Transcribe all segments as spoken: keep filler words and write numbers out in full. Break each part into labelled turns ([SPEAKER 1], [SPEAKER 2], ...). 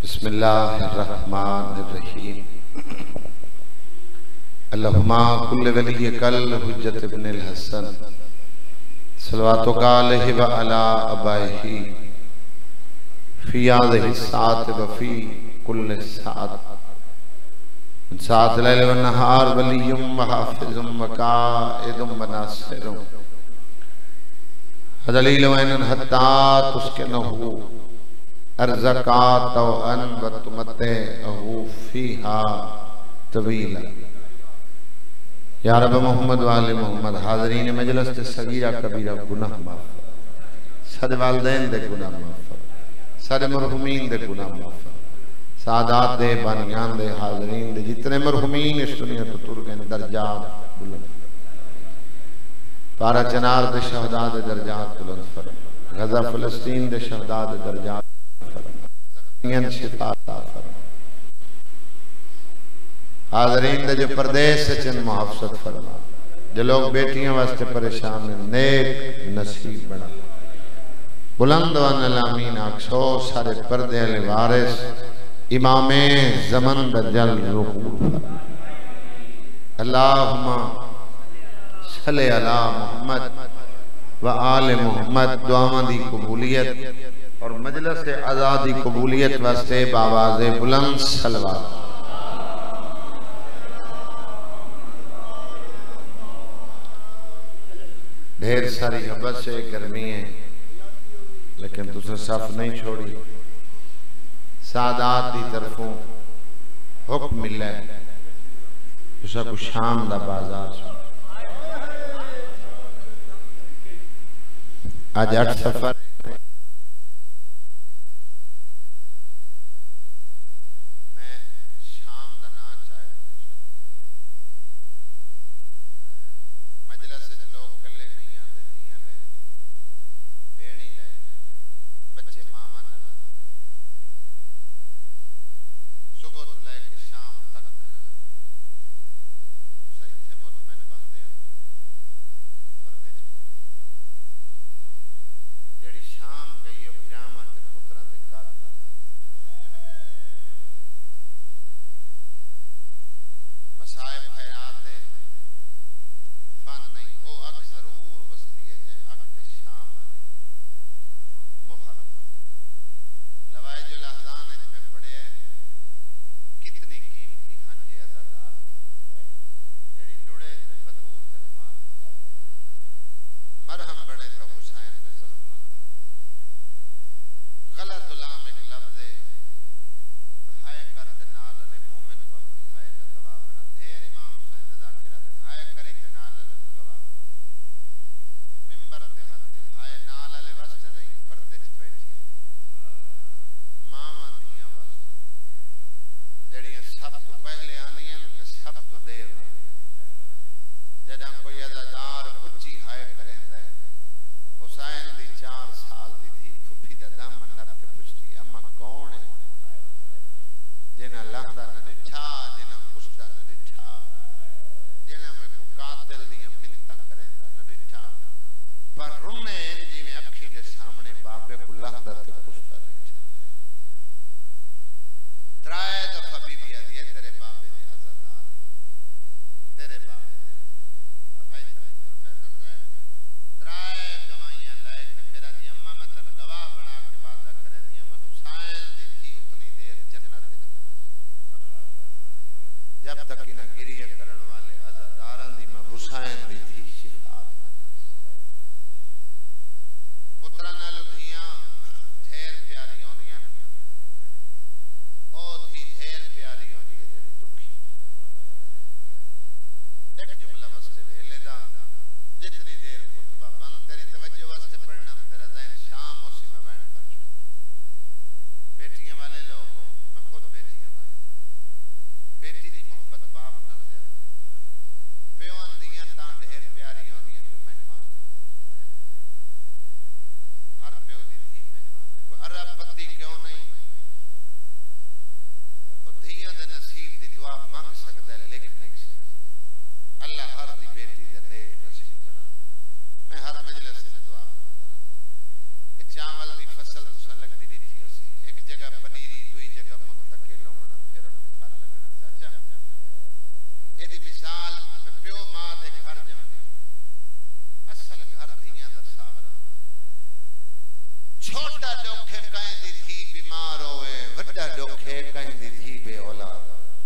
[SPEAKER 1] بسم اللہ الرحمن الرحیم اللہم کل ولی کل حجت ابن الحسن صلواتک علیہ وعلا ابائہی فی آدھہ الساعت وفی کل ساعت ساعت لیل و نہار ولیم و حافظم و قائدم و ناصرم دلیل و اینن حتی تسکنہو ارزقات و ان و تمتعہو فیہا طویلا یا رب محمد و آل محمد حاضرین مجلس تے صغیرہ کبیرہ گناہ معاف سد والدین دے گناہ معاف سد مرحومین دے گناہ معاف سادات دے بانیان دے حاضرین دے جتنے مرحومین اس دنیا تو ترگن درجات بلند پارا چنار دے شہداء دے درجات بلند فرم غزہ فلسطین دے شہداء دے درجات زخمیان شفا عطا فرم حاضرین دے جو پردیس سے چند محافظت فرما جو لوگ بیٹیاں واسطے پریشان ہیں نیک نصیب بنا بلند وان الامین اکسو سارے پردے علی وارث امام زمن دجل رحول اللہم صلی علی محمد و آل محمد دعاواں دی قبولیت اور مجلس آزادی قبولیت واسطے باواز بلند صلوات ڈھیر ساری حبت سے گرمی ہے لیکن تُسے صف نہیں چھوڑی سادات دی طرفوں حکم ملا ہے تُسا کو شام دا بازار سن آج اٹھ سفر
[SPEAKER 2] پیوان دیاں تاں ڈھیر
[SPEAKER 1] وڈا ڈوکھے کہیں دی دھی بے اولاد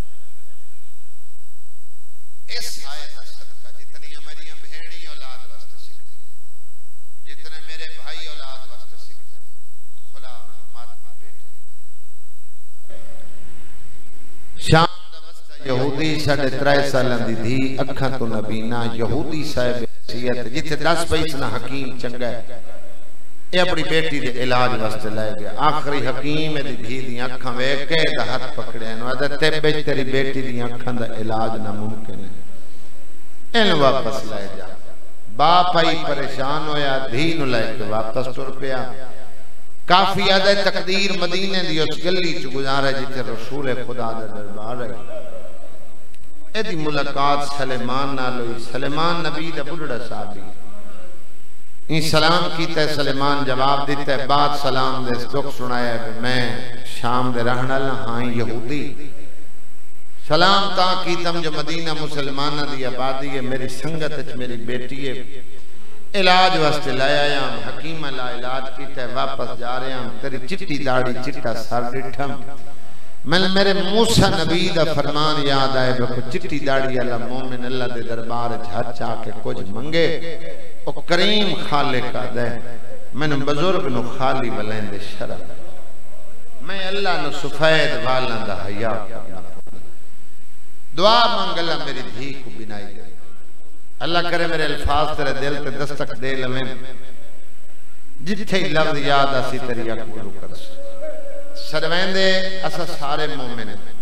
[SPEAKER 1] اس آئے دا صدقہ جتنی میری بہنی اولاد واسطے سکھتی ہیں جتنے میرے بھائی اولاد واسطے سکھتے ہیں خلا انہوں ماتمی بیٹے شام دا واسطہ یہودی ساڑھے ترائے سالان دی دھی اکھاں تو نبینا یہودی صاحب حیثیت جتنے دس پیسنا حکیم چنگا ہے یہ اپنی بیٹی دے علاج واسطے لائے گیا آخری حکیم دی دھی دی اکھاں ویکے دا ہاتھ پکڑے ہیں وعدہ تیبے تیری بیٹی دی اکھاں دا علاج ناممکن ہے ان واپس لائے جا باپ آئی پریشان ہویا دھی نو لائے کے واپس ٹر پیا کافی آدھے تقدیر مدینے دی اس گلی چو گزارے جتے رسول خدا دے دربار ہے ایدی ملاقات سلیمان نالوئی سلیمان نبی دا بڑھڑا صحابی این سلام کیتا ہے سلیمان جواب دیتا ہے بعد سلام دے دکھ سنایا ہے میں شام دے رہنا ہاں یہودی سلام تا کیتم جو مدینہ مسلمانہ دی آبادی ہے میری سنگت ہے میری بیٹی ہے علاج واسطے لائے آیا ہم حکیمہ لا علاج کیتا ہے واپس جا رہے ہم تیری چٹی داڑی چٹا سر ڈٹھم میں میرے موسیٰ نبی دا فرمان یاد آئے بکو چٹی داڑی اللہ مومن اللہ دے دربار جھا چاہ کے کچھ منگے او کریم خالق کا دے میں نے بزرگ نو خالی ولین دے شرم میں اللہ نو سفید والن دا حیاء کرنا دعا مانگ اللہ میری دھی کو بنائی دے اللہ کرے میرے الفاظ تیرے دل تے دستک دے لمن جتھے لفظ یاد آسی تیری اکبرو کر سو سروین دے اسا سارے مومن ہیں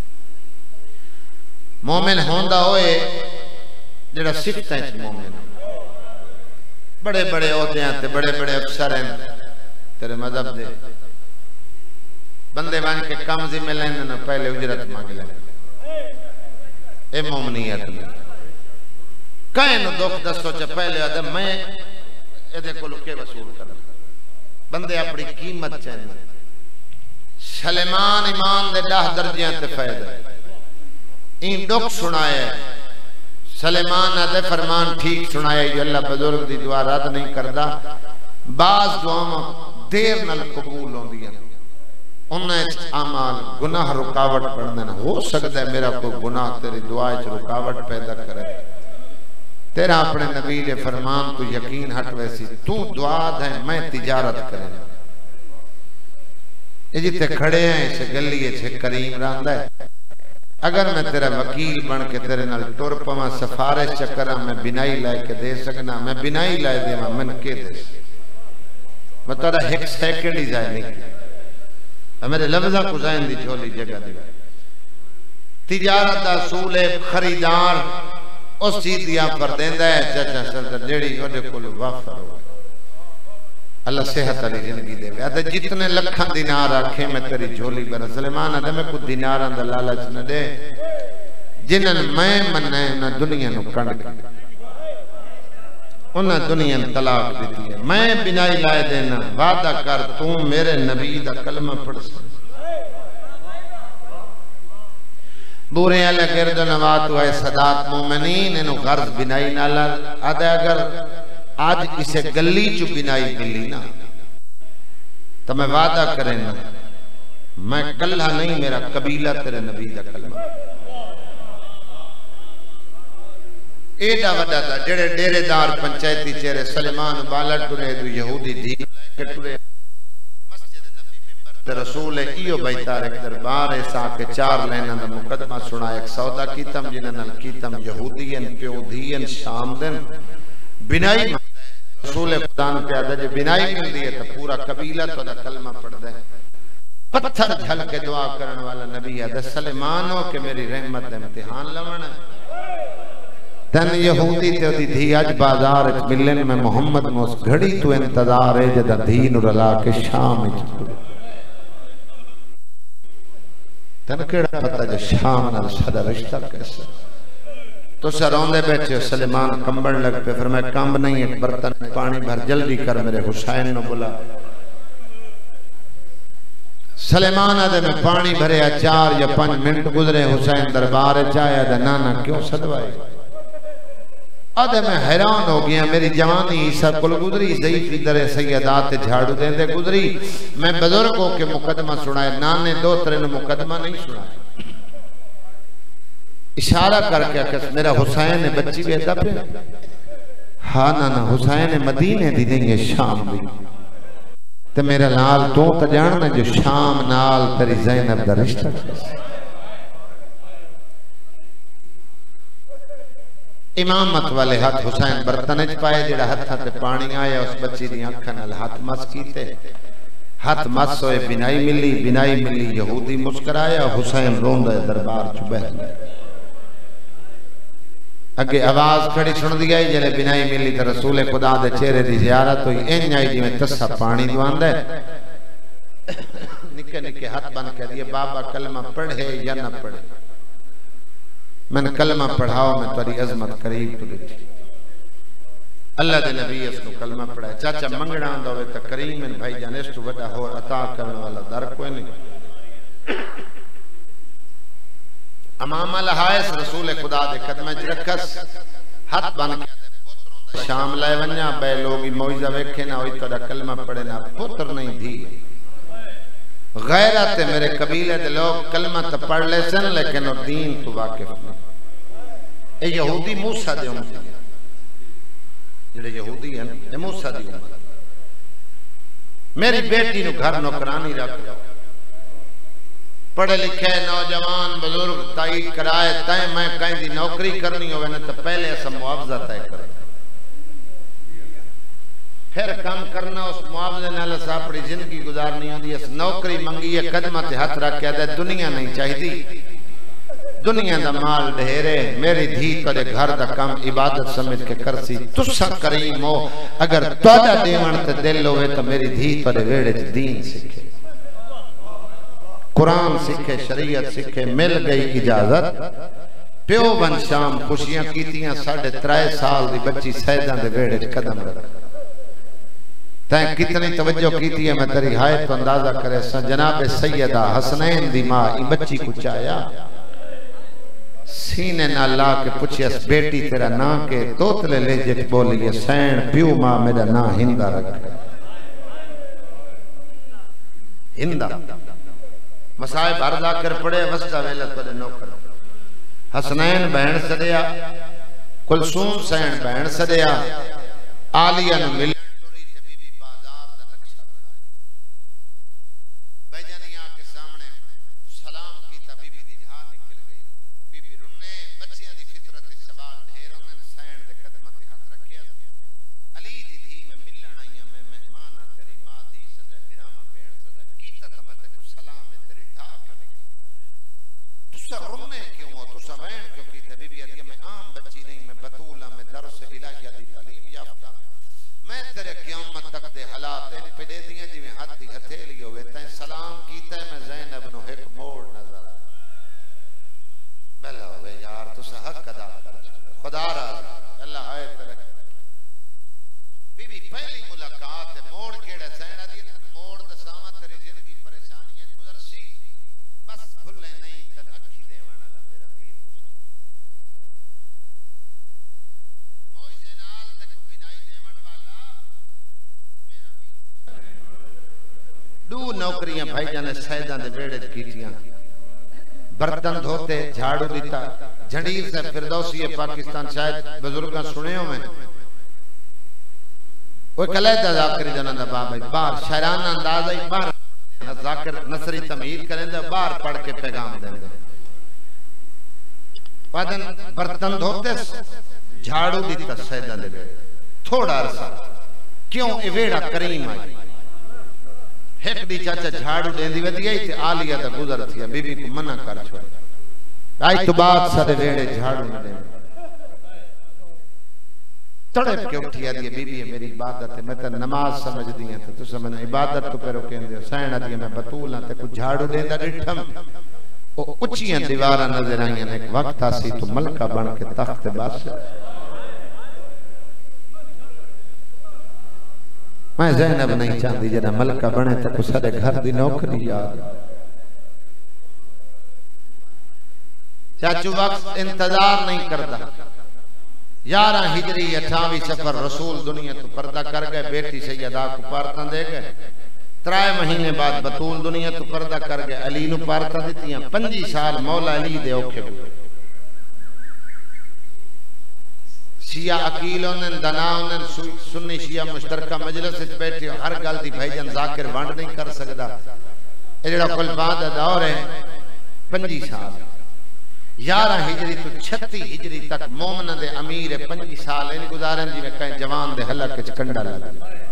[SPEAKER 1] مومن ہوندہ ہوئے جڑا سکھتا ہے مومن بڑے بڑے ہوتے ہیں تے بڑے بڑے افسر ہیں تیرے مذہب دے بندے بان کے کم ذمہ لینے نا پہلے اجرت مانگ لینے اے مومنیت میں کہیں نو دکھ دستو چا پہلے آدھے میں ایدے کو لکے وصول کرنا بندے اپنی قیمت چاہنے سلیمان ایمان دے ڈاہ درجیاں تے فائدہ این ڈک سنائے سلیمان آدھے فرمان ٹھیک سنائے یہ اللہ بزرگ دی دعا رد نہیں کردہ بعض دعاوں دیر نل قبول ہوں دیا انہیں عمال گناہ رکاوٹ پڑھنے نہ ہو سکتا ہے میرا کوئی گناہ تیری دعائے چھ رکاوٹ پیدا کرے تیرا اپنے نبی دے فرمان تو یقین ہٹ ویسی تو دعا دے میں تجارت کریں یہ جیتے کھڑے ہیں اسے گلیے چھے کریم راندہ ہے اگر میں تیرا وکیل بن کے تیرے نال ٹور پما سفارش چکرہ میں بنائی لائے کے دے سکنا میں بنائی لائے دے من کے دے میں تیرا ایک سیکنڈ ہی جائے نہیں کیا میرے لفظہ کو زائن دی چھولی جگہ دے تجارت اصول خریدار اس چیز دیا پر دیندہ ہے چچا سردر جیڑی ہونے کو لو وافر ہو اللہ صحت علی زندگی دے گئے آدھے جتنے لکھاں دینار آکھیں میں تیری جھولی برا سلیمان آدھے میں کچھ دیناراں دا لالچ نہ دے جنن میں مننے انہاں دنیا نو کنڈ کر انہاں دنیا طلاق دیتی ہے میں بنائی لائے دینا وعدہ کر تو میرے نبی دا کلمہ پڑھ سکتا بورے اللہ گرد نواتو ہے صدات مومنین انہوں غرض بنائی نالا آدھے اگر آج اسے گلی جو بنائی ملی نا تو میں وعدہ کریں نا میں کلہ نہیں میرا قبیلہ تیرے نبی دا کلمہ ایڈا وڈا دا جڑے ڈیرے دار پنچایتی چہرے سلیمان بالا ٹرے دو یہودی دی ٹرے مسجد نبی ممبر تے رسول ایو بیتار ایک دربار ایسا کے چار لینا دا مقدمہ سنا ایک سودا کیتم جنن کیتم یہودین پیودین شامدن بنائی رسول خدا نے پیادہ جو بنائی مل دیئے تو پورا قبیلہ تو دا کلمہ پڑھ دے پتھر جھل کے دعا کرنے والا نبی ہے سلیمانوں کہ میری رحمت امتحان لمنا تن یہودی تے دی دھی اج بازار ملن میں محمد میں اس گھڑی تو انتظار ہے جدہ دین رلا کے شام اچھ تن کیڑا پتہ جو شام نال صدا رشتہ کیسا تو سروندے بیٹھے سلیمان کمبڑ لگ پہ فرمائے کمب نہیں ایک برتن پانی بھر جلدی کر میرے حسین نو بلا سلیمان آدھے میں پانی بھرے چار یا پانچ منٹ گزرے حسین دربار چاہے آدھے نانا کیوں صدوائے آدھے میں حیران ہو گیا، میری جوانی عیسیٰ کل گزری، ضعیفی در سیدات جھاڑو دیں دے گزری، میں بزرگوں کے مقدمہ سنائے، نانے دو ترین مقدمہ نہیں سنائے۔ اشارہ کر کے کہ میرا حسین بچی بیتا پہ، ہاں نا نا حسین مدینے دی نہیں ہے شام دی، تو میرا نال تو تا جاننا جو شام نال تری زینب دا رشتہ کیسے۔ امامت والے ہاتھ حسین برتنج پائے، جڑا ہاتھ ہاتھ پانی آیا، اس بچی دی آنکھاں نال ہاتھ مس کیتے، ہاتھ مس ہوئے، بنائی ملی، بنائی ملی، یہودی مسکرایا، حسین روندہ دربار چو بہت لے۔ اگے آواز کھڑی سن دی گئی، جلے بنائی ملی تو رسول خدا دے چہرے دی زیارت ہوئی، این آئی جی میں تسا پانی دوان دے، نکے نکے ہاتھ بن کے دیئے، بابا کلمہ پڑھے یا نہ پڑھے، میں نے کلمہ پڑھاؤ، میں تاری عظمت قریب تو لیتی۔ اللہ دے نبی اس کو کلمہ پڑھائے، چاچا منگڑا آندہ ہوئے تا کریم ان بھائی جان اس تو بڑا ہو عطا کرنے والا در کوئی نہیں۔ امامہ لہائس رسول خدا دے قدمہ جرکس، ہاتھ بن کے شام لائے ونیا، بے لوگی موجزہ ویکھے نہ ہوئی تو دا کلمہ پڑھے نہ، پتر نہیں دی۔ غیرت میرے قبیلے دے لوگ کلمہ تا پڑھ لے سن، لیکن وہ دین تو واقف نہیں۔ اے یہودی موسیٰ دے امت ہے، جڑے یہودی ہیں اے موسیٰ دے امت۔ میری بیٹی نو گھر نوکرانی رکھ جاؤ، پڑھے لکھے نوجوان بزرگ تائید کرائے، تائیں میں کہیں دی نوکری کرنی ہوئے نہ تو پہلے ایسا معاوضہ تائے کرے، پھر کام کرنا اس معاوضے نہ لسا اپنی زندگی گزارنی ہوندی، اس نوکری منگی ہے قدمہ تے ہاتھ رکھ کے دے، دنیا نہیں چاہی دی، دنیا دا مال ڈھیرے، میری دھی تڑے گھر دا کام عبادت سمجھ کے کرسی، تسا کریم ہو، اگر توڑا دیوان تے دل ہوئے تو میری دھی تڑے ویڑے دین سکھے، قرآن سکھے، شریعت سکھے، مل گئی اجازت، پیو بن شام خوشیاں کیتیاں، ساڑھے ترائے سال دی بچی سیدان دے ویڑے قدم رکھ، تائیں کتنی توجہ کیتی ہے، میں تری ہائے تو اندازہ کرے سا، جناب سیدہ حسنین دی ماں ای بچی کو چایا، سینے نہ لا کے پوچھے اس بیٹی تیرا نا کے توتلے لے جت بولی، سین پیو ماں میرا نا ہندہ رکھ، ہندہ مسائب عرضہ کر پڑے، وسطہ ویلت پڑے نوکر، حسنین بہن سدیا، کلثوم سین بہن سدیا، آلیہ نو ملی دو نوکریاں بھائی جانے سیدان دے بیڑے کیتیاں، برتن دھوتے، جھاڑو دیتا، جھنڈیر سے فردوسی پاکستان شاید بزرگاں سنے ہو میں، وہ کلیدہ ذاکری جنہ دا بابا بار شہرانہ اندازہ ہی بار ذاکر نصری تمہید کریں دے، بار پڑھ کے پیغام دیں دے، وادن برتن دھوتے جھاڑو دیتا سیدان دے بیڑے، تھوڑا عرصہ کیوں ایویڑا کریم آئی، ایک دی چاچا جھاڑو دیں دی ودی آئی تھی، آلیہ دا گزر تھی، بی بی کو منع کر چھوڑ آئی تو بات سارے ویڑے جھاڑو نہ دیں، تڑپ کے اٹھیا دیئے بی بی میری عبادت ہے، میں تا نماز سمجھ دیا تھا، تو سمجھنا عبادت تو پیرو کہیں دیا، سینہ دیا میں بطولا تے کچھ جھاڑو دیں دا ڈٹھم، اچھیاں دیوارہ نظر آئیں، ایک وقت آسی تو ملکہ بن کے تخت باس میں زینب نہیں چاہتی جنہ ملکہ بنے تک سارے گھر دی نوکری یاد، چاچو وقت انتظار نہیں کرتا، یارہ ہجری اٹھاوی سفر رسول دنیا تو پردہ کر گئے، بیٹی سیدہ کو پارتاں دے گئے، ترائے مہینے بعد بطول دنیا تو پردہ کر گئے، علی نو پارتاں دیتیاں، پنجی سال مولا علی دے اوکھے ہوئے۔ شیعہ عقیل انہن دنا انہن سنی شیعہ مشترکہ مجلس اس بیٹھے ہر گل دی بھائی جان ذاکر وانڈ نہیں کر سکدا، ایڈا کل بعد دور ہے پنجی سال، یارہ ہجری تو چھتی ہجری تک مومنہ دے امیر پنجی سال نہیں گزارن جی میں کہیں جوان دے حلق چکنڈا لگا۔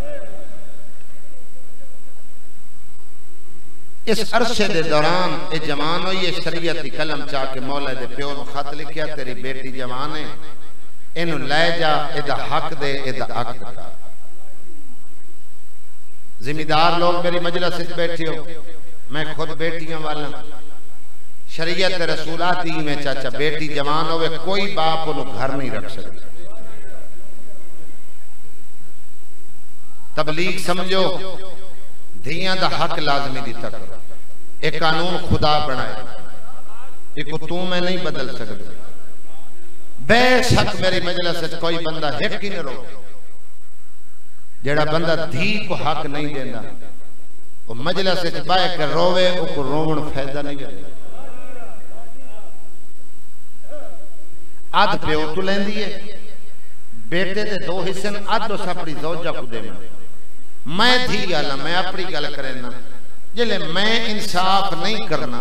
[SPEAKER 1] اس عرصے دے دوران اے جوان ہوئی شریعتی قلم چاہ کے مولا دے پیو نو خط لکھیا، تیری بیٹی جوان ہے، انہوں لے جا، ایدہ حق دے، ایدہ عقد کا۔ ذمہ لوگ میری مجلس اس بیٹھے ہو، میں خود بیٹیاں والا، شریعت رسولاتی میں چاچا بیٹی جوان ہوئے کوئی باپ انہوں گھر نہیں رکھ سکتا۔ تبلیغ سمجھو دھیاں دا حق لازمی دیتا کرو، ایک قانون خدا بنائے، ایک تو میں نہیں بدل سکتا۔ بے شک میری مجلس سے کوئی بندہ حق ہی نہیں رو، جیڑا بندہ دھی کو حق نہیں دینا، وہ مجلس سے بائے کر روے، وہ کو رومن فیدہ نہیں دینا۔ آدھ پیو تو لین دیئے، بیٹے دے دو حصن آدھ دو ساپڑی زوجہ کو دے میں میں دھی گالا، میں اپنی گالا کرنا، جلے میں انصاف نہیں کرنا،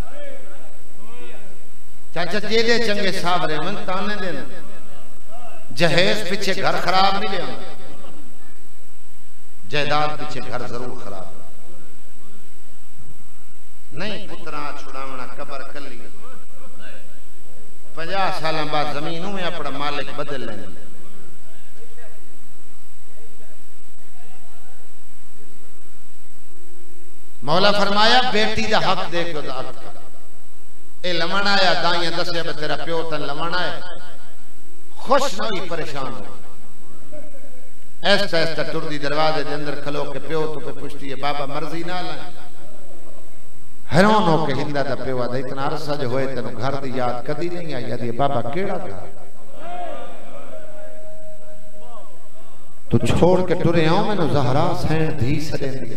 [SPEAKER 1] چاچا جیدے چنگے صاحب رہے من تانے دینا، جہیز پیچھے گھر خراب نہیں لیا، جہداد پیچھے گھر ضرور خراب نہیں، پترہ چھڑاونا قبر کر لیا، پنجا سالہ بعد زمینوں میں اپنا مالک بدل لیں۔ مولا فرمایا بیٹی دا حق دے کے دا حق کا، اے لمن آیا دائیں دسے بے تیرا پیو تن لمن آئے، خوش نوی پریشان ہو، ایسا ایسا ٹردی دروازے دے اندر کھلو کے پیو تو پہ پشتی ہے بابا مرضی نہ لائیں، حیران ہو کے ہندہ دا پیو دا اتنا عرصہ جو ہوئے تنو گھر دی یاد کدی نہیں آئی، یادی بابا کیڑا تھا تو چھوڑ کے ٹرے آؤں میں نو زہرا سین دھی سڑے دیا،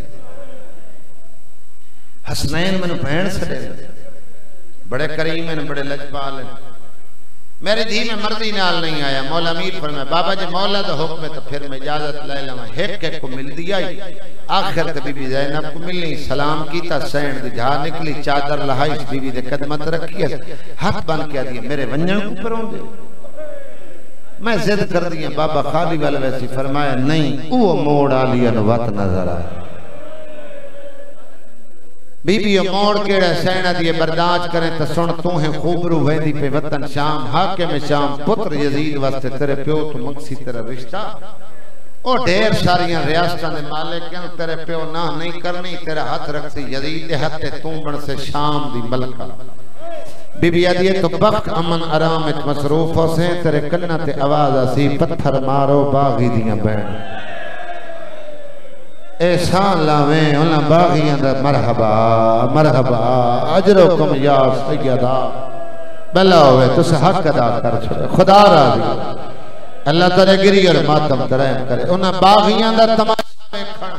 [SPEAKER 1] حسنین میں نو بہن سڑے دیا، بڑے کریم ہیں بڑے لجپال ہیں، میرے دھی میں مرضی نال نہیں آیا، مولا امیر فرمائے بابا جی مولا دا حکم ہے تو پھر میں اجازت لے لوں، ایک ایک کو مل دیا ہی، آخر تے بی بی زینب کو ملنی، سلام کیتا، سین دی جھا نکلی، چادر لہائی، بی بی دے قدمت رکھی ہے، ہاتھ بن کیا دیا، میرے ونجن کو پروں دے، میں زد کر دیا، بابا خالی والا ویسی فرمایا نہیں، وہ موڑ آلیا نوات نظر آئے، بی بی موڑ کیڑے سینہ دیے برداج کریں تا سن تو ہیں خوبرو ویدی پہ وطن شام، حاکم شام، پتر یزید واسطے تیرے پیو تو مقصی تیرے رشتہ، او ڈھیر ساریاں ریاستان دے مالک ہیں، تیرے پیو نہ نہیں کرنی، تیرے ہاتھ رکھتی یزید دے ہاتھ تونبن سے شام دی ملکہ، بی بی آدیے تو بخت امن ارامت مصروف ہو سے، تیرے کنہ تے آواز آسی، پتھر مارو باغی دیاں بین، احسان لاویں انہاں باغیاں دا مرحبا مرحبا اجرکم یا سیدہ بلا ہوئے تو سے حق ادا کر چھوڑے، خدا راضی اللہ ترے گری اور ماتم ترہم کرے، انہاں باغیاں دا تماشا بیکھن،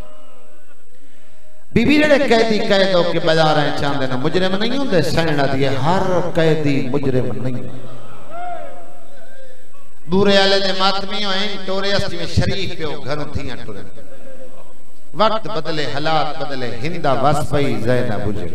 [SPEAKER 1] بی بی رڑے قیدی قیدوں کے بجا رہے چاندے نا مجرم نہیں ہوں دے سینہ دیئے، ہر قیدی مجرم نہیں ہوں، بورے آلے دے ماتمی ہوئیں ٹورے اسٹی میں شریف پہ ہو گھروں تھیاں ٹورے، وقت بدلے حالات بدلے، ہندہ واسپئی زینب بجھے،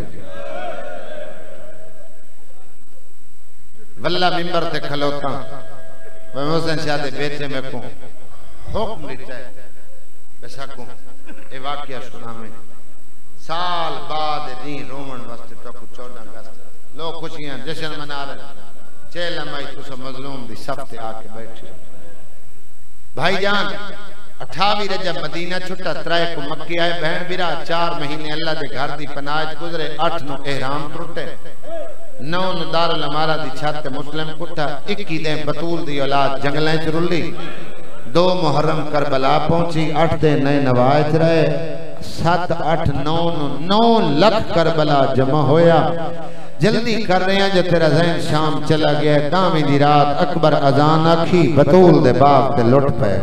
[SPEAKER 1] واللہ ممبر تے کھلوتا میں محسن شاہ دے بیٹے میں کوں حکم دیتا ہے بسکوں اے واقعہ سنا میں سال بعد دین رومن واسطے تو کچھ چودہ اگست لوگ خوشیاں جشن منا رہے، چیلہ مائی تو سب مظلوم دی سفتے آکے بیٹھے، بھائی جان اٹھاوی رجب مدینہ چھٹا، ترائے کو مکی آئے بہن بیرا، چار مہینے اللہ دے گھر دی پناہت گزرے، آٹھ نو احرام ٹوٹے، نو نو دار الامارہ دی چھت مسلم کٹھا، اکی دیں بطول دی اولاد جنگلیں چرلی، دو محرم کربلا پہنچی، آٹھ دیں نئے نوائج رہے، سات آٹھ نو نو نو لکھ کربلا جمع ہویا، جلدی کر رہے ہیں جو تیرا ذہن شام چلا گیا ہے دامی دی رات اکبر اذان آکھی بطول دے باغ تے لٹ پے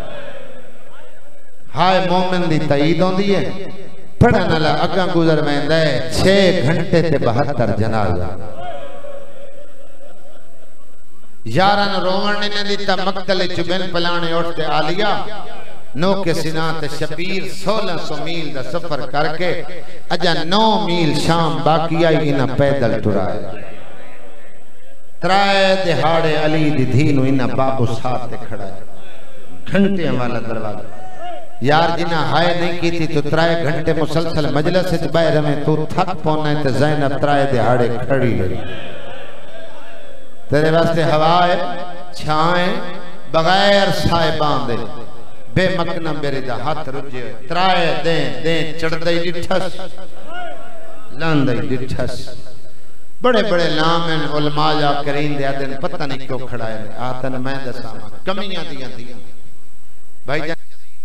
[SPEAKER 1] ہائے مومن دی تائید ہوں دی ہے پڑھنا لا اگاں گزر میں ہے چھے گھنٹے تے بہتر جنازہ یارن روغن نے دیتا مقتل چبین پلانے اٹھتے آلیا نو کے سنات شبیر سولہ سو میل دا سفر کر کے اجا نو میل شام باقی آئی انہا پیدل ٹرائے ترائے دہاڑے علی دی دھینو انہا بابو ساتھ کھڑا ہے گھنٹے والا دروازہ یار جنہا ہائے نہیں کی تھی تو ترائے گھنٹے مسلسل مجلس سے باہر میں تو تھک پونا ہے تو زینب ترائے دہاڑے کھڑی لگی تیرے واسطے ہوائے چھائیں بغیر سائے باندے بے مکنہ میرے دا ہاتھ رجے ترائے دیں دیں چڑھ دائی ڈٹھس لان دائی ڈٹھس بڑے بڑے لامن علماء جا کرین دیا دن پتہ نہیں کیوں کھڑائے آتن میں دساما کمیاں دیا دیا بھائی جان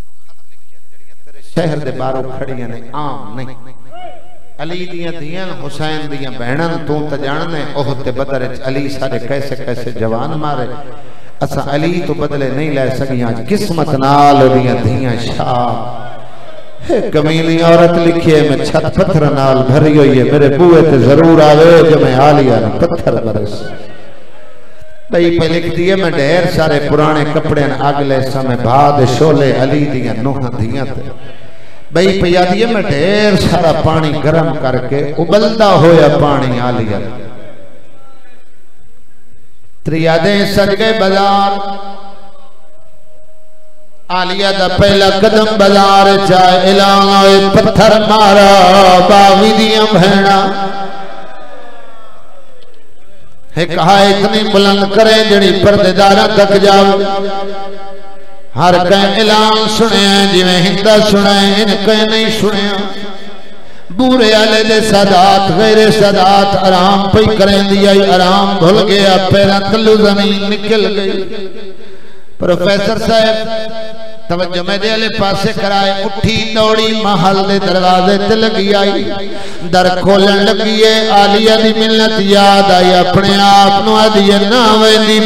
[SPEAKER 1] شہر دے بارو کھڑیاں نے عام نہیں علی دیاں دیاں حسین دیاں بہنن تو تجاننے اوہتے بدرچ علی سارے کیسے کیسے جوان مارے اسا علی تو بدلے نہیں لے سکیاں قسمت نال دیاں دیاں شاہ کمیلی عورت لکھئے میں چھت پتھر نال بھری ہوئی ہے میرے بوئے تے ضرور آوے جو میں آلیا نا پتھر برس بھئی پہ لکھ دیئے میں ڈھیر سارے پرانے کپڑے اگلے سمیں بھاد شولے علی دیاں نوحہ دیاں تے بھئی پہ یادیے میں ڈھیر سارا پانی گرم کر کے ابلتا ہویا پانی آلیا تریادیں سج گئے بازار آلیا دا پہلا قدم بازار چاہے اعلان ہوئے پتھر مارا باغی دیاں بہنا ایک کہا اتنی بلند کریں جڑی پردیدارہ تک جاؤ ہر کہیں اعلان سنے ہیں جی میں ہندہ سنے ہیں ان کہیں نہیں سنے ہیں بورے آلے دے صدات غیر صدات آرام پہ کریں دیا آرام بھول گیا پیرا تلو زمین نکل گئی پروفیسر صاحب توجہ میں دے لے پاسے کرائے اٹھی دوڑی محل دے دروازے تے لگی آئی در کھولن لگیے آلیہ دی ملت یاد آئی اپنے آپنو آدیے ناوے دی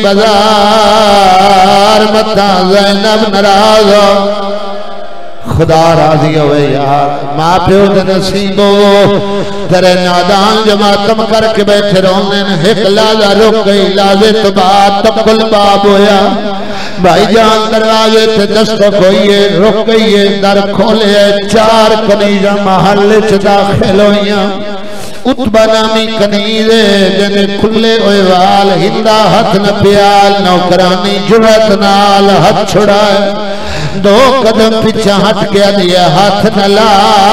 [SPEAKER 1] بزار متا زینب نراز ہو خدا راضی ہوئے یار ماں پیو دے نصیبو تیرے نادان جو ماتم کر کے بیٹھے رونے ایک لازہ رک گئی لازے تو بات تب کل باب ہویا بھائی جان دروازے تے دستک ہوئیے رک گئیے در کھولے چار کنیزہ محل چھ داخل ہوئیاں اتبا نامی کنیزے جنے کھلے ہوئے وال ہندہ ہتھ نپیال نوکرانی جرت نال ہتھ چھڑائے دو قدم پیچھا ہٹ گیا دیا ہاتھ نلا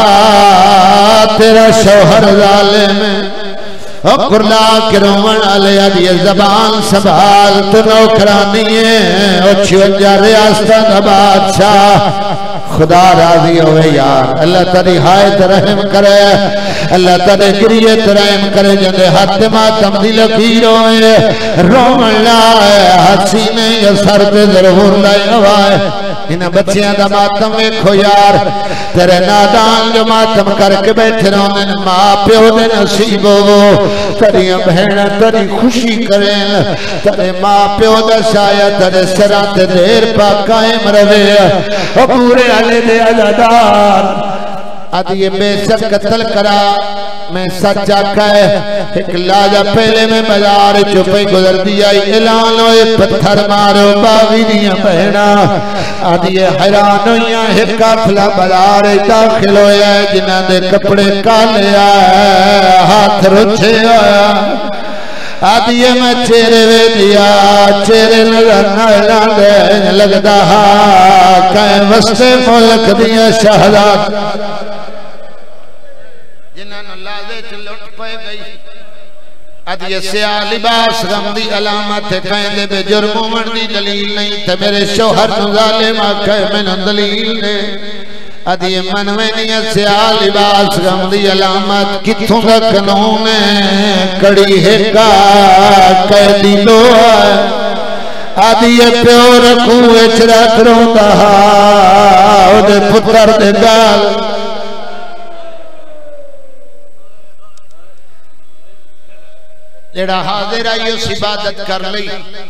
[SPEAKER 1] تیرا شوہر ظالم کرلا کے رومن علیہ دیا زبان سنبھال تو نوکرانی ہے او چھوجا ریاستہ دا بادشاہ خدا راضی ہوئے یار اللہ تری حایت رحم کرے اللہ تری گریت رحم کرے جندے حد ماتم دی لکیر ہوئے رومن لائے حسینے یا سر پہ ضرور لائے ہوائے انہیں بچیاں دا ماتم ویکھو یار تیرے نادان جو ماتم کر کے بیٹھے رونے ماں پیو دے نصیبو تری بہن تری خوشی کریں تری ماں پیو دا سایہ تری سرات دیر پا قائم روے او پورے علی دے عزادار آدھی بے سب قتل کرا میں سچا کہے ایک لاجہ پہلے میں بازار چپے گزر دیا اعلان ہوئے پتھر مارو باغی دیا بہنا آدھی حیران ہوئیاں ایک کافلہ بازار داخل ہویا جنہ دے کپڑے کالے آیا ہاتھ رچھے آیا آدھی میں چہرے وے دیا چہرے نظر نہ دے لگتا ہاں کہیں وستے ملک دیا شہدات جنہاں لازے چلوٹ پہ گئی ادھے سیاہ لباس غم دی علامت کہیں دے بے جرموں من دی دلیل نہیں تھے میرے شوہر نو ظالم آکھے میں دلیل نے ادھے منوے نہیں سیاہ لباس غم دی علامت کتھوں گا قانون کڑی ہے کا قیدی لو آدھے پیو رکھوں اچرات روندہ اودے پتر دے گال جڑا حاضر آئی اس عبادت کر لی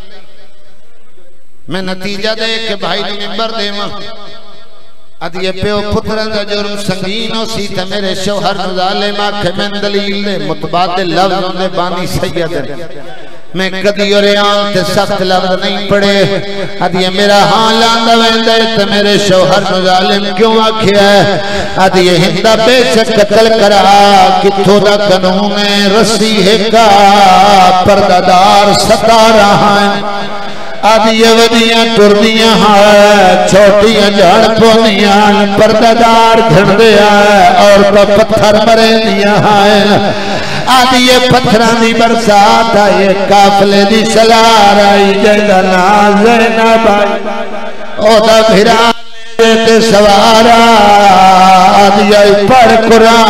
[SPEAKER 1] میں نتیجہ دے کہ بھائی نے ممبر دے ماں ادھیے پیو پتران دا جرم سنگین ہو سی تھا میرے شوہر ظالم آکھے میں دلیل دے متبادل لفظوں دے بانی سید میں کدی اور آن تے سخت لفظ نہیں پڑے ادھیے میرا ہاں لاندہ ویندے تے میرے شوہر ظالم کیوں آکھیا ہے ادھیے ہندہ بے شک قتل کرا کتھو دا قانون رسی ہے کا پردادار ستا رہا ہے آدھیے ودیاں ٹردیاں ہیں چھوٹیاں جھڑ پونیاں پردادار دھڑ دیا ہے اور تو پتھر مرے دیا ہیں آدھیے پتھران دی برسات آئیے کافلے دی سلار آئی جیدہ نازینب آئی او دا بھران لیتے سوارا آدھیے پڑھ قرآن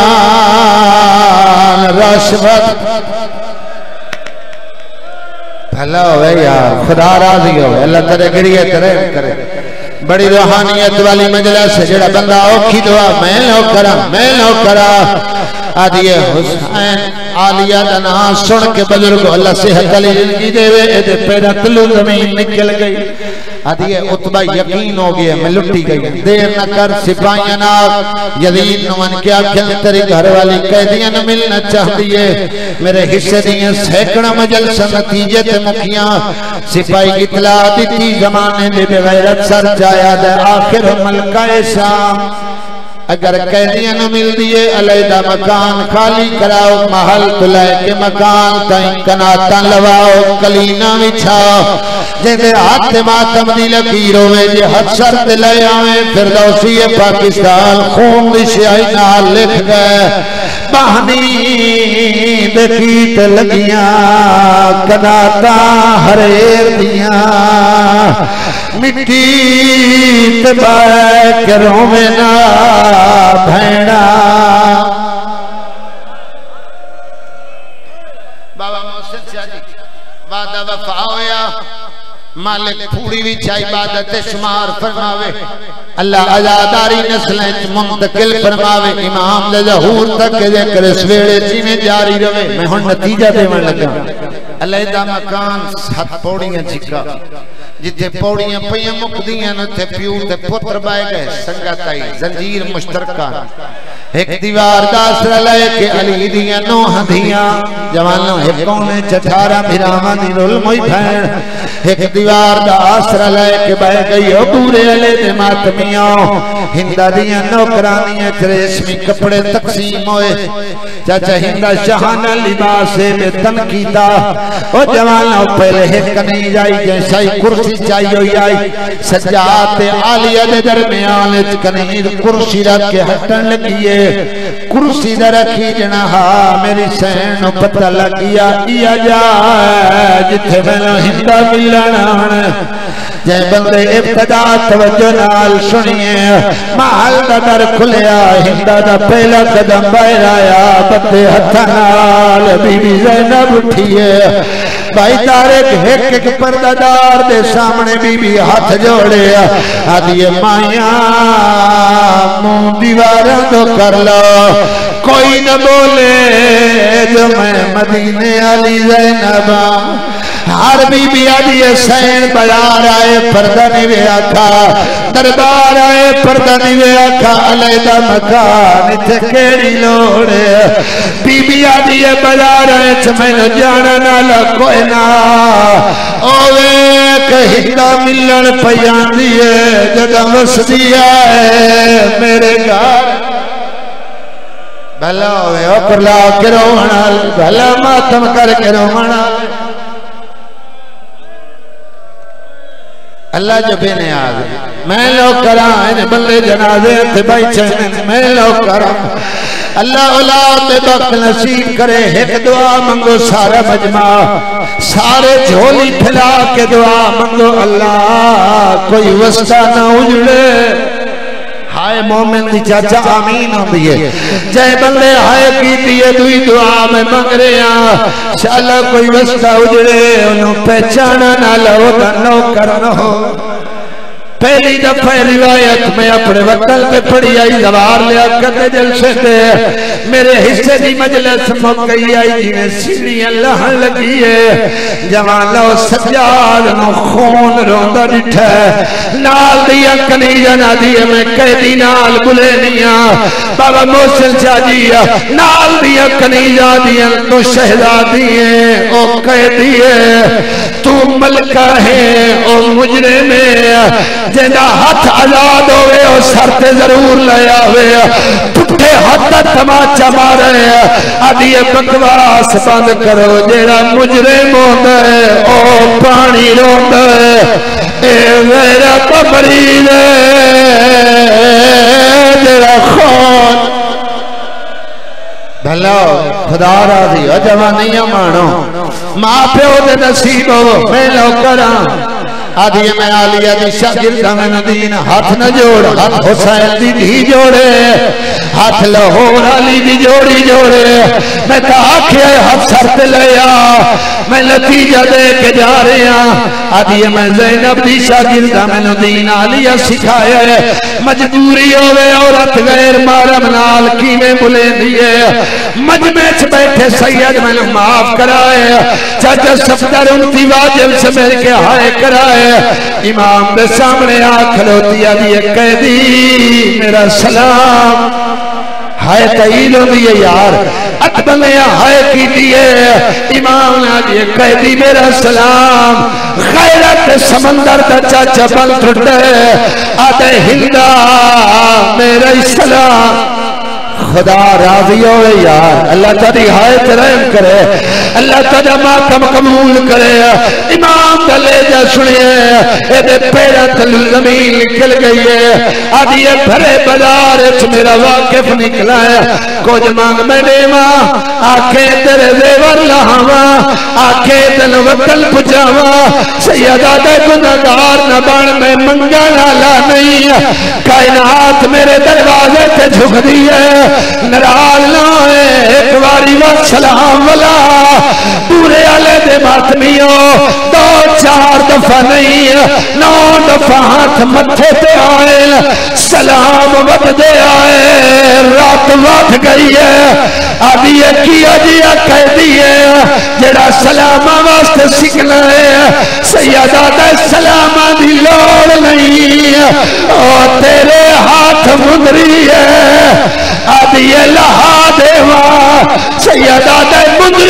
[SPEAKER 1] رشوت بھلا ہوئے یار خدا راضی ہوئے اللہ ترے گریے ترے کرے بڑی روحانیت والی مجلس ہے جڑا بندہ اوکھی دعا میں لو کرا میں لو کرا آدھیے حسین عالیہ دنا سن کے بزرگ اللہ صحت علی زندگی دے وے ایدے پیدا تلو زمین نکل گئی آدھیے اتبا یقین ہو گیا میں لٹی گئی دیر نہ کر سپاہیاں ناک یزید نوان کیا کھل تری گھر والی قیدیاں نہ ملنا چاہ دیئے میرے حصے دیئے سیکڑا مجلس نتیجے تے مکھیاں سپاہی اطلاع دیتی زمانے لے بغیرت سر جایا دے آخر ملکہ شام اگر قیدیاں نہ مل دیئے علیدہ مکان خالی کراؤ محل تلائے کے مکان تائیں کناتاں لواؤ کلینہ وچھاؤ جیدے ہاتھ ماتم دی لکیروں میں جے حد شرط لے آئیں فردوسی پاکستان خون دی شیائی نال لکھ گئے بہنی دکیت لگیاں کناتاں ہریر دیاں مٹی تبائے کروں میں نا بھینا بابا محسن شاہ جی وعدہ وفا ہویا مالک پھوڑی بھی چاہی عبادت شمار فرماوے اللہ عزاداری نسلیں منتقل فرماوے امام دے ظہور تک کے ذکر سویڑے چینے جاری روے میں ہن نتیجہ دے من لگا اللہ دا مکان سات پوڑیاں چکا جتے پوڑیاں پہیاں مقدیاں نتے پیو تے پتر بائے گئے سنگت آئی زنجیر مشترکان ایک دیوار داسر لائے کہ علی دیاں نوہ دیاں جوانوں ایک کونے چٹھارہ بھرامان دی رول موئی بھین ایک دیوار داسر لائے کہ بائے گئی عبور علی دے ماتمیاں ہندہ دیاں نوکرانیاں تریشمی کپڑے تقسیم ہوئے چاچا ہندہ شہانہ لباسے میں تنقیدہ او جوانوں پہلے ایک نہیں جائی جیسائی کرسی چاہیے ہوئی آئی سجات عالیہ دے درمیان کنید کرسی رکھ کے ہٹن لگیے کرسی در رکھی جنہا میری سینو پتہ لگیا ایا جا جتھے میں نہ ہندہ ملنا جے بندے ابتدا توجہ نال سنیے محل دا در کھلیا ہندہ دا پہلا قدم باہر آیا بندے ہتھا نال بی بی زینب اٹھیے بھائی تارک ایک ایک پردادار دے سامنے بی بی ہاتھ جوڑے آدھیے مائیاں مون دیواراں دو کر لو کوئی نہ بولے جو میں مدینے علی زینبہ ہر بی بی آدھیے سین بیار آئے پردہ نیوے آکھا دربار آئے پردہ نیوے آکھا علیدہ مکان اتھے کیڑی لوڑے بی بی آدھیے بیار آئے چمین جانا نالا کوئی نا اوے کہندہ ملن پیان دیئے جگہ وس دیا ہے میرے گھر بھلا ہوئے اوپر لا کے روحنا بھلا ماتم کر کے روحنا اللہ جو بے نیاز میں لو کرائیں بلے جنازے تھے بھائی چہنے میں لو کرائیں اللہ اولاد بخت نصیب کرے ایک دعا منگو سارا مجمع سارے جھولی پھلا کے دعا منگو اللہ کوئی وسطہ نہ اجڑے ہائے مومن دی چاچا آمین ہوں دیئے جائے بندے ہائے کی دیئے دوئی دعا میں مانگ رہے ہیں شاءاللہ کوئی وسطہ اجڑے انہوں پہچانا نہ لو دا نو کرنا ہو
[SPEAKER 2] پہلی دفعہ روایت میں اپنے وطن پہ پڑھی آئی دوار لیا کرتے جلسے تھے میرے حصے دی مجلس مکئی آئی جی میں سیڑھی اللہ لگی ہے جوان لو سجاد نو خون روندہ ڈٹھا ہے نال دیا کنیجہ نہ دیا میں قیدی نال بلے نیا بابا محسن چاجیا نال دیا کنیجہ دیا تو شہزادی ہے او قیدی ہے تو ملکہ ہے او مجرم ہے جنہ ہاتھ آزاد ہوئے اور سرتے ضرور لیا ہوئے پٹھے ہاتھ تماچا مارے آدھی بکواس بند کرو جنہ مجرم ہوتا ہے او پانی روتا ہے اے میرا قبرین جنہ خون بھلا خدا راضی ہو جوانیاں مانو ماں پہ ہو دے نصیب ہو میں لو کران آدھی میں آلیہ دی شاگردہ میں ندین ہاتھ نہ جوڑ ہاتھ حسین دی دھی جوڑے ہاتھ لاہور علی دی جوڑی جوڑے میں تا آکھے ہاتھ سرت لیا میں نتیجہ دے کے جا رہے ہیں آدھی میں زینب دی شاگردہ میں ندین آلیہ سکھائے مجبوری ہوئے عورت غیر محرم نال کی میں بلے دیئے مجمع چھ بیٹھے سید میں نے معاف کرائے چاچا صفدر انتی واجب سے میرے کے ہائے کرائے امام دے سامنے آنکھ لوتی آدھی قیدی میرا سلام ہائے تعیل ہو دیئے یار اتبلیا ہائے کی دیئے امام نے آدھی قیدی میرا سلام غیرت سمندر دا چاچا بل ٹھٹے آدھے ہندہ میرا سلام خدا راضی ہوئے یار اللہ تعالی حایت رحم کرے اللہ تعالی ماتم قبول کرے امام دلے جا سنیے اے دے پیڑا تل زمین نکل گئی ہے آدھی بھرے بازار اچھ میرا واقف نکلا ہے کچھ مانگ میں دیواں آنکھیں تیرے زیور لہاواں آنکھیں دل وطن پجاواں سیدہ دے گناہگار نہ بان میں منگا نالا نہیں کائنات میرے دروازے تے جھک دیئے نرال نائے ایک واری وقت سلام والا پورے آلے دے ماتمیوں دو چار دفعہ نہیں نو دفعہ ہاتھ متھے تے آئے سلام وقت دے آئے رات وقت گئی ہے آدھی کیا جیا کہہ دیئے جڑا سلامہ واسطے سکھنا ہے سیدہ دے سلامہ دی لوڑ نہیں اور تیرے ہاتھ مندری ہے آدھی لہا دیوا سیدہ دے مندری